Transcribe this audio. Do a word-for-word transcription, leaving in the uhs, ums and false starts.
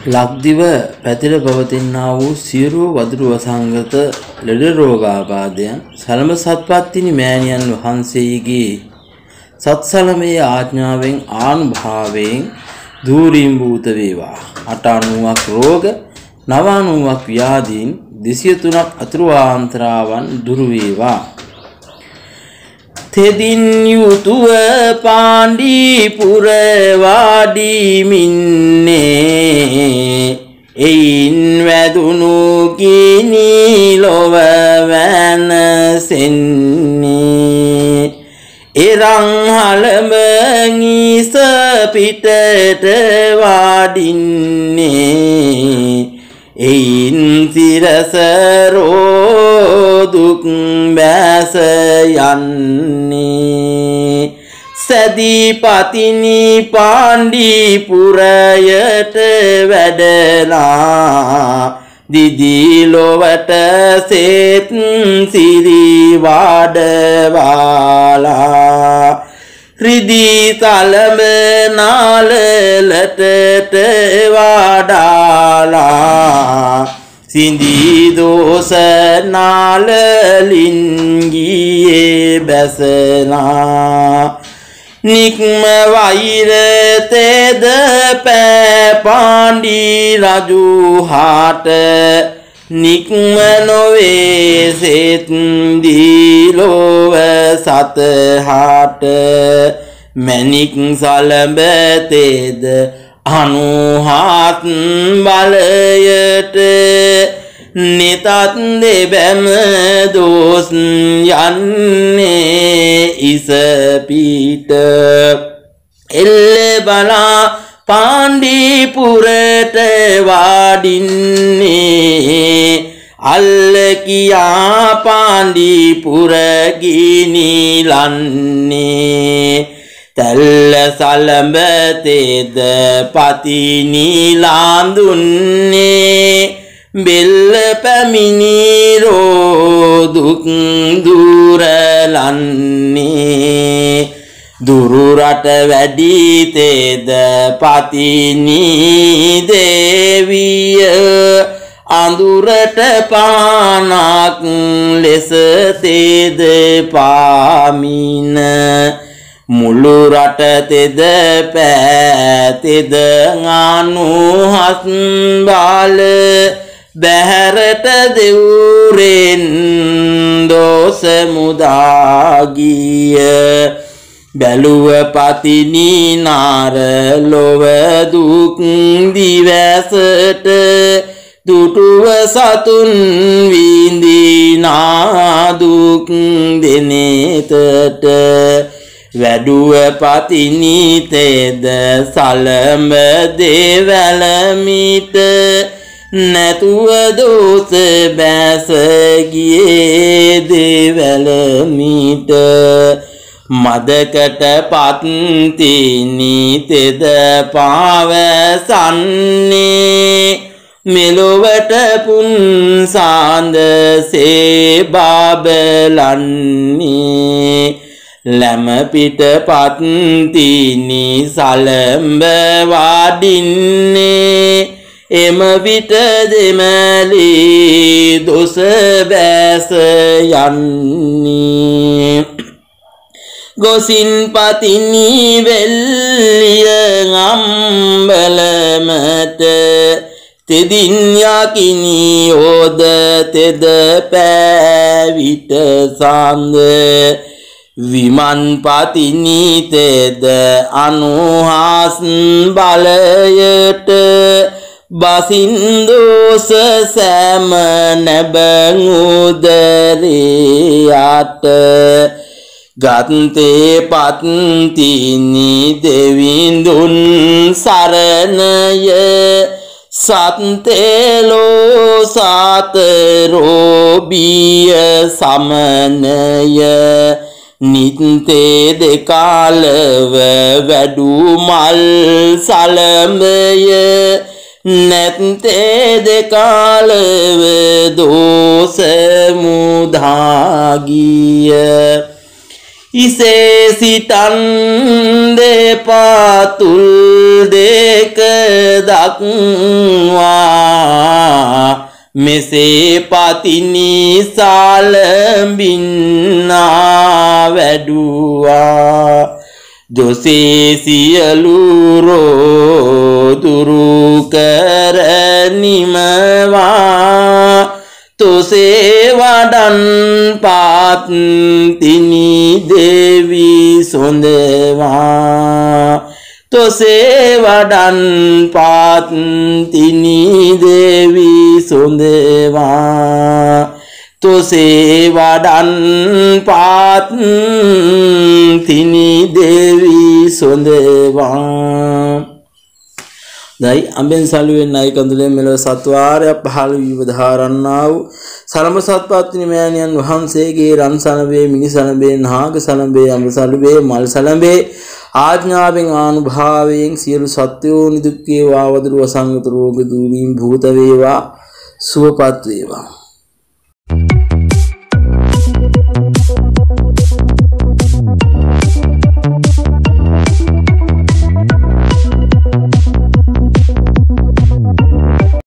ලක්දිව පැතිර පවතිනා වූ සියලු වදුරු වසංගත ලෙඩ රෝගාබාධයන් සලම සත්පත්තිනි මෑණියන් වහන්සේගේ සත්සලමේ ආඥාවෙන් ආනුභාවයෙන් දූරීම්භූත වේවා. අටානුවක් රෝග නවානුවක් ව්‍යාධීන් දෙසිය තුනක් අතුරුආන්තරාවන් දුරු වේවා. තෙදින් යුතුව පාණ්ඩිපුර වාඩිමින්නේ එයින් වැදුණු කිනි ලොව වැනසෙන්නේ එරං හලම ගිස පිටට වාඩින්නේ එයින් සිරසරෝ දුක් බැස යන්නේ සදී පතිනි පාණ්ඩිපුරයට වැඩලා දිදී ලොවට සෙත් සිරි වඩවාලා රිදී තලම නාලලටට වඩාලා සිඳී දෝස නාලලින්ගියේ බැසලා නික්ම වෛර තෙද පෑ පාණ්ඩි රජු හාට නික්ම නොවේ සෙත් දීලොව සතහාට මැණික් සලඹ තෙද අනුහත් බලයට නිතත් දෙබැම දෝස් යන්නේ ඉසපිට එල්ල බලා පාණ්ඩිපුරට වාඩින්නේ අල්ල කියා පාණ්ඩිපුර ගිනිලන්නේ තැල්ල සලඹ තෙද පතිනි ලාඳුන්නේ බෙල්ල පැමිණි රෝදුක් දුරලන්නේ දුරු රට වැඩි තෙද පතිනි දේවිය අඳුරට පානක් ලෙස තෙද පාමින මුළු රට තෙද පෑතෙද අනුහත් බාල බැහැරට දෙවුරෙන් දෝස මුදාගිය බැලුව පතිනි නාර ලොව දුක් දිවැසට දුටුව සතුන් විඳිනා දුක් දෙනෙතට වැඩුව පතිනි තෙද සලඹ දෙවැලමිට නැතුව දෝස බැස ගියේ දෙවැලමිට මදකට පත්තිනි තෙද පාවසන්නේ මෙලොවට පුන්සාන්ද සේ බබලන්නේ ලැම පිට පත්තිනි සලඹ වාඩින්නේ එම විට දෙමළි දොස බැස යන්නේ ගොසින් පතිනි වෙල්ලිය අම්බලමට තෙදින් යකිනි ඕද තෙද පෑවිට සඳ විමන් පතිනි තෙද අනුහස් බලයට බසින් දෝස සෑම නැබංඋදරයට ගත්තේ පත්තිනි දෙවිඳුන් සරණය සත්තේලෝ සතරෝබිය සමනය නිත්තේ දෙකාලව වැඩු මල් සලඹය නැත්තේ දෙකාලව දෝස මුදාගිය ඉසේ සිතන් දෙපාතුල් දෙක දක්වා මෙසේ පතිනි සාලඹින්නා වැඩුවා දොසේ සියලු රෝදුරු කර නිමවා තොසේ වඩන් පාත්තිනි දේවි සොඳවා තොසේ වඩන් පාත්තිනි දේවි සොඳවා තොසේ වඩන් පාත්තිනි දේවි සොඳවා දයි අඹෙන් සලුවෙන් නයි කඳුලෙන් මෙලොව සත්වාරයක් පහළ වී වදාරන්නා වූ සරම සත්පත්තිනි මෑණියන් වහන්සේගේ රන් සලඹේ මිනි සලඹේ නාග සලඹේ අඹ සලඹේ මල් සලඹේ ආඥාවෙන් ආනුභාවයෙන් සියලු සත්වෝ නිදුක් වේවා වදුරු වසංගත රෝග දුරීම් භූත වේවා සුවපත් වේවා